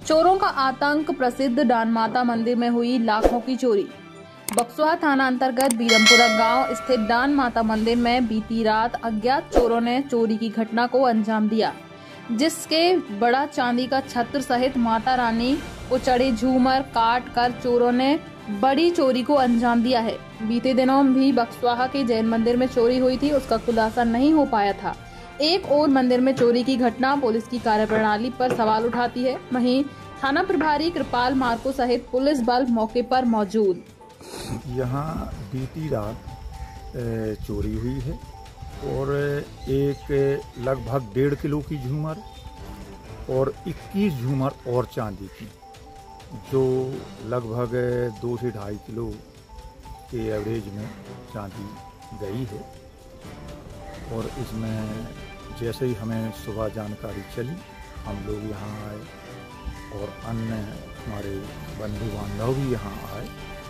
चोरों का आतंक, प्रसिद्ध डान माता मंदिर में हुई लाखों की चोरी। बक्सवा थाना अंतर्गत बीरमपुरा गांव स्थित डान माता मंदिर में बीती रात अज्ञात चोरों ने चोरी की घटना को अंजाम दिया, जिसके बड़ा चांदी का छत्र सहित माता रानी को चढ़े झूमर काट कर चोरों ने बड़ी चोरी को अंजाम दिया है। बीते दिनों भी बक्सवा के जैन मंदिर में चोरी हुई थी, उसका खुलासा नहीं हो पाया था। एक और मंदिर में चोरी की घटना पुलिस की कार्यप्रणाली पर सवाल उठाती है। वहीं थाना प्रभारी कृपाल मार्को सहित पुलिस बल मौके पर मौजूद। यहाँ बीती रात चोरी हुई है और एक लगभग 1.5 किलो की झूमर और 21 झूमर और चांदी की, जो लगभग 2 से 2.5 किलो के एवरेज में चांदी गई है। और इसमें जैसे ही हमें सुबह जानकारी चली, हम लोग यहाँ आए और अन्य हमारे बंधु बांधव भी यहाँ आए।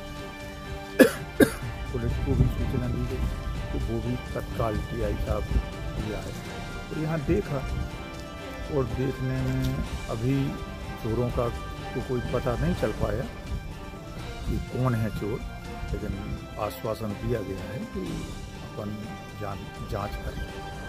पुलिस को भी सूचना दी गई, तो वो भी तत्काल टीआई साहब दिया है। तो यहाँ देखा और देखने में अभी चोरों का तो कोई पता नहीं चल पाया कि कौन है चोर, लेकिन आश्वासन दिया गया है कि अपन जांच करें।